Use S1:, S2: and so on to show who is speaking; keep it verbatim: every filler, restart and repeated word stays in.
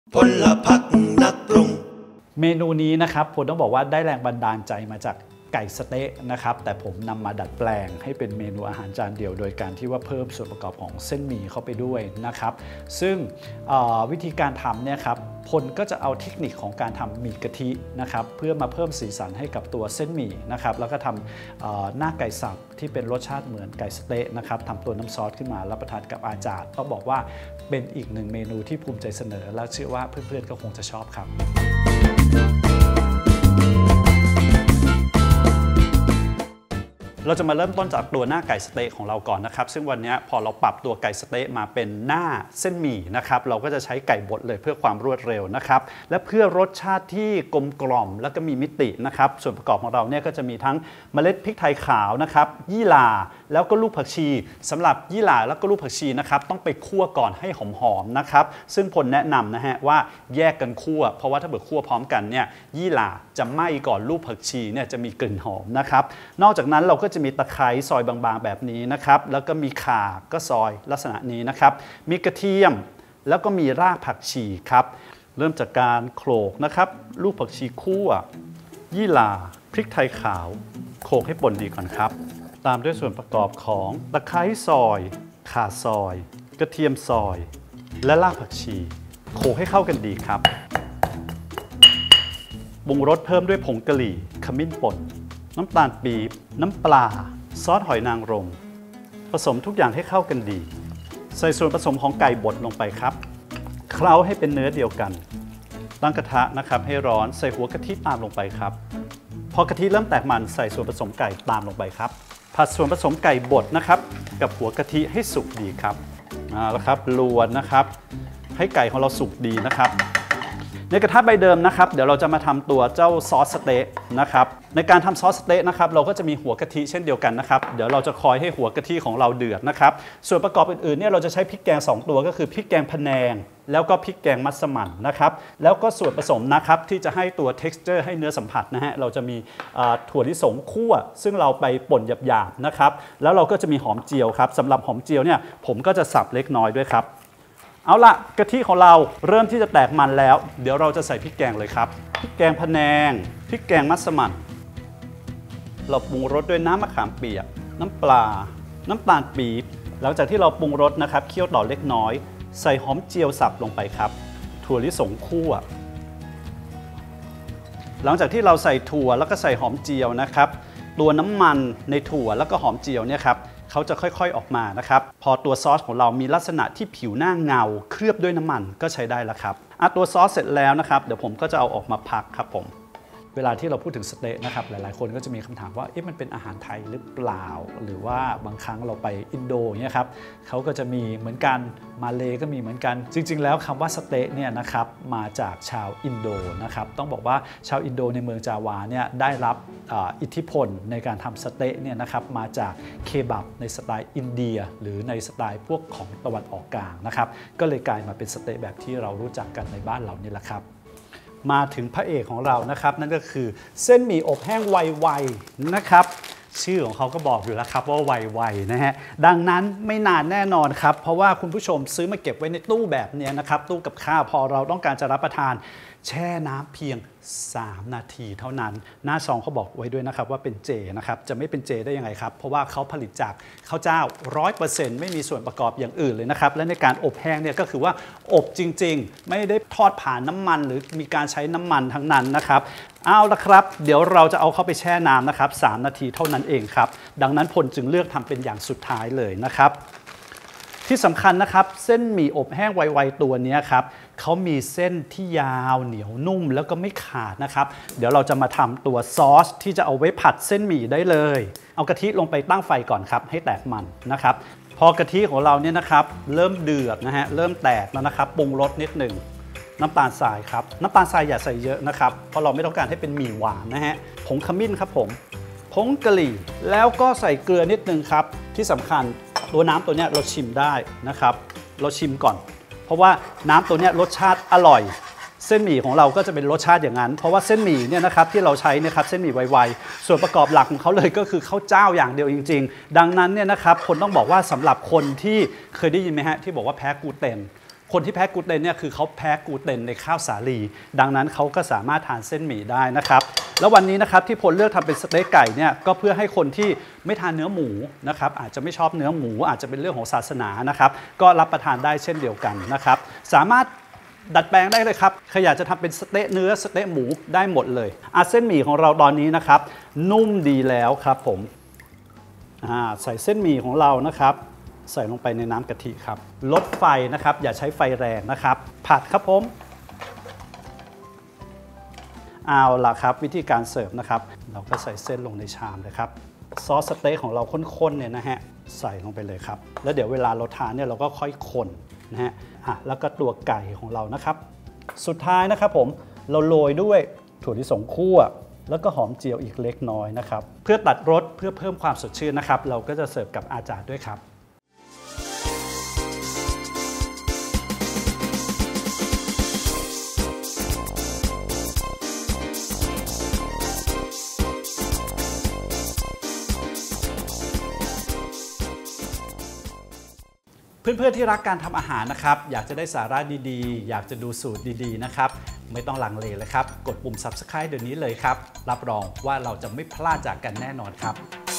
S1: พลพรรคนักปรุง
S2: เมนูนี้นะครับผมต้องบอกว่าได้แรงบันดาลใจมาจากไก่สะเต๊ะนะครับแต่ผมนำมาดัดแปลงให้เป็นเมนูอาหารจานเดียวโดยการที่ว่าเพิ่มส่วนประกอบของเส้นหมี่เข้าไปด้วยนะครับซึ่งวิธีการทำเนี่ยครับพลก็จะเอาเทคนิคของการทำหมี่กะทินะครับเพื่อมาเพิ่มสีสันให้กับตัวเส้นหมี่นะครับแล้วก็ทำหน้าไก่สับที่เป็นรสชาติเหมือนไก่สะเต๊ะนะครับทำตัวน้ำซอสขึ้นมารับประทานกับอาจารย์ต้องบอกว่าเป็นอีกหนึ่งเมนูที่ภูมิใจเสนอและเชื่อว่าเพื่อนๆก็คงจะชอบครับเราจะมาเริ่มต้นจากตัวหน้าไก่สเต๊ะของเราก่อนนะครับซึ่งวันนี้พอเราปรับตัวไก่สเต๊ะมาเป็นหน้าเส้นหมี่นะครับเราก็จะใช้ไก่บดเลยเพื่อความรวดเร็วนะครับและเพื่อรสชาติที่กลมกล่อมและก็มีมิตินะครับส่วนประกอบของเราเนี่ยก็จะมีทั้งเมล็ดพริกไทยขาวนะครับยี่หร่าแล้วก็ลูกผักชีสำหรับยี่หร่าแล้วก็ลูกผักชีนะครับต้องไปคั่วก่อนให้หอมๆนะครับซึ่งผลแนะนำนะฮะว่าแยกกันคั่วเพราะว่าถ้าเกิดคั่วพร้อมกันเนี่ยยี่หร่าจะไหม้ก่อนลูกผักชีเนี่ยจะมีกลิ่นหอมนะครับนอกจากนั้นเราก็จะมีตะไคร้ซอยบางๆแบบนี้นะครับแล้วก็มีข่าก็ซอยลักษณะนี้นะครับมีกระเทียมแล้วก็มีรากผักชีครับเริ่มจากการโขลกนะครับลูกผักชีคั่วยี่หร่าพริกไทยขาวโขลกให้ป่นดีก่อนครับตามด้วยส่วนประกอบของตะไคร้ซอยข่าซอยกระเทียมซอยและรากผักชีโขลกให้เข้ากันดีครับปรุงรสเพิ่มด้วยผงกะหรี่ขมิ้นป่นน้ำตาลปี๊บน้ำปลาซอสหอยนางรมผสมทุกอย่างให้เข้ากันดีใส่ส่วนผสมของไก่บดลงไปครับเคล้าให้เป็นเนื้อเดียวกันตั้งกระทะนะครับให้ร้อนใส่หัวกะทิตามลงไปครับพอกะทิเริ่มแตกมันใส่ส่วนผสมไก่ตามลงไปครับผัดส่วนผสมไก่บดนะครับกับหัวกะทิให้สุกดีครับเอาละครับลวนนะครับให้ไก่ของเราสุกดีนะครับในกระทะใบเดิมนะครับเดี๋ยวเราจะมาทำตัวเจ้าซอสสเต๊ะนะครับในการทำซอสสเต๊ะนะครับเราก็จะมีหัวกะทิเช่นเดียวกันนะครับเดี๋ยวเราจะคอยให้หัวกะทิของเราเดือดนะครับส่วนประกอบอื่นๆเนี่ยเราจะใช้พริกแกงสองตัวก็คือพริกแกงพะแนงแล้วก็พริกแกงมัสมั่นนะครับแล้วก็ส่วนผสมนะครับที่จะให้ตัว texture ให้เนื้อสัมผัสนะฮะเราจะมีถั่วลิสงคั่วซึ่งเราไปป่นหยาบๆนะครับแล้วเราก็จะมีหอมเจียวครับสำหรับหอมเจียวเนี่ยผมก็จะสับเล็กน้อยด้วยครับเอาละกะทิของเราเริ่มที่จะแตกมันแล้วเดี๋ยวเราจะใส่พริกแกงเลยครับพริกแกงพะแนงพริกแกงมัสมั่นเราปรุงรสด้วยน้ำมะขามเปียกน้ำปลาน้ำตาลปี๊บหลังจากที่เราปรุงรสนะครับเคี่ยวต่อเล็กน้อยใส่หอมเจียวสับลงไปครับถั่วลิสงคั่วหลังจากที่เราใส่ถั่วแล้วก็ใส่หอมเจียวนะครับตัวน้ำมันในถั่วแล้วก็หอมเจียวเนี่ยครับเขาจะค่อยๆออกมานะครับพอตัวซอสของเรามีลักษณะที่ผิวหน้าเงาเคลือบด้วยน้ำมันก็ใช้ได้แล้วครับอ่ะตัวซอสเสร็จแล้วนะครับเดี๋ยวผมก็จะเอาออกมาพักครับผมเวลาที่เราพูดถึงสเต๊ะนะครับหลายๆคนก็จะมีคำถามว่าเอ๊ะมันเป็นอาหารไทยหรือเปล่าหรือว่าบางครั้งเราไปอินโดเนี่ยครับเขาก็จะมีเหมือนกันมาเลก็มีเหมือนกันจริงๆแล้วคำว่าสเต๊ะเนี่ยนะครับมาจากชาวอินโดนะครับต้องบอกว่าชาวอินโดในเมืองจาวาเนี่ยได้รับอิทธิพลในการทำสเต๊ะเนี่ยนะครับมาจากเคบับในสไตล์อินเดียหรือในสไตล์พวกของตะวันออกกลางนะครับก็เลยกลายมาเป็นสเต๊ะแบบที่เรารู้จักกันในบ้านเรานี่แหละครับมาถึงพระเอกของเรานะครับนั่นก็คือเส้นหมี่อบแห้งไวๆนะครับชื่อของเขาก็บอกอยู่แล้วครับว่าไวๆนะฮะดังนั้นไม่นานแน่นอนครับเพราะว่าคุณผู้ชมซื้อมาเก็บไว้ในตู้แบบนี้นะครับตู้กับข้าวพอเราต้องการจะรับประทานแช่น้ำเพียงสามนาทีเท่านั้นหน้าซองเขาบอกไว้ด้วยนะครับว่าเป็นเจนะครับจะไม่เป็นเจได้ยังไงครับเพราะว่าเขาผลิตจากข้าวเจ้า ร้อยเปอร์เซ็นต์ ไม่มีส่วนประกอบอย่างอื่นเลยนะครับและในการอบแห้งเนี่ยก็คือว่าอบจริงๆไม่ได้ทอดผ่านน้ำมันหรือมีการใช้น้ำมันทั้งนั้นนะครับเอาละครับเดี๋ยวเราจะเอาเข้าไปแช่น้ำนะครับสามนาทีเท่านั้นเองครับดังนั้นพลจึงเลือกทำเป็นอย่างสุดท้ายเลยนะครับที่สำคัญนะครับเส้นหมี่อบแห้งไวๆตัวนี้ครับเขามีเส้นที่ยาวเหนียวนุ่มแล้วก็ไม่ขาดนะครับเดี๋ยวเราจะมาทำตัวซอสที่จะเอาไว้ผัดเส้นหมี่ได้เลยเอากะทิลงไปตั้งไฟก่อนครับให้แตกมันนะครับพอกะทิของเราเนี่ยนะครับเริ่มเดือดนะฮะเริ่มแตกแล้วนะครับปรุงรสนิดหนึ่งน้ำตาลทรายครับน้ำตาลทรายอย่าใส่เยอะนะครับเพราะเราไม่ต้องการให้เป็นหมี่หวานนะฮะผงขมิ้นครับผมผงกะหรี่แล้วก็ใส่เกลือนิดนึงครับที่สำคัญตัวน้ำตัวนี้เราชิมได้นะครับเราชิมก่อนเพราะว่าน้ำตัวนี้รสชาติอร่อยเส้นหมี่ของเราก็จะเป็นรสชาติอย่างนั้นเพราะว่าเส้นหมี่เนี่ยนะครับที่เราใช้นะครับเส้นหมี่ไวๆส่วนประกอบหลักของเขาเลยก็คือข้าวเจ้าอย่างเดียวจริงๆดังนั้นเนี่ยนะครับคนต้องบอกว่าสำหรับคนที่เคยได้ยินไหมฮะที่บอกว่าแพ้กลูเตนคนที่แพ้กลูเตนเนี่ยคือเขาแพ้กลูเตนในข้าวสาลีดังนั้นเขาก็สามารถทานเส้นหมี่ได้นะครับแล้ววันนี้นะครับที่พลเลือกทำเป็นสเต็กไก่เนี่ยก็เพื่อให้คนที่ไม่ทานเนื้อหมูนะครับอาจจะไม่ชอบเนื้อหมูอาจจะเป็นเรื่องของศาสนานะครับก็รับประทานได้เช่นเดียวกันนะครับสามารถดัดแปลงได้เลยครับใครอยากจะทำเป็นสเต๊ะเนื้อสเต๊ะหมูได้หมดเลยอาเส้นหมี่ของเราตอนนี้นะครับนุ่มดีแล้วครับผมใส่เส้นหมี่ของเรานะครับใส่ลงไปในน้ำกะทิครับลดไฟนะครับอย่าใช้ไฟแรงนะครับผัดครับผมเอาล่ะครับวิธีการเสิร์ฟนะครับเราก็ใส่เส้นลงในชามเลยครับซอสสเต๊กของเราข้นๆเนี่ยนะฮะใส่ลงไปเลยครับแล้วเดี๋ยวเวลาเราทานเนี่ยเราก็ค่อยคนนะฮะอ่ะแล้วก็ตัวไก่ของเรานะครับสุดท้ายนะครับผมเราโรยด้วยถั่วลิสงคั่วแล้วก็หอมเจียวอีกเล็กน้อยนะครับเพื่อตัดรสเพื่อเพิ่มความสดชื่นนะครับเราก็จะเสิร์ฟกับอาจารย์ด้วยครับเพื่อนๆที่รักการทำอาหารนะครับอยากจะได้สาระดีๆอยากจะดูสูตรดีๆนะครับไม่ต้องลังเลเลยครับกดปุ่ม ซับสไครบ์ เดี๋ยวนี้เลยครับรับรองว่าเราจะไม่พลาดจากกันแน่นอนครับ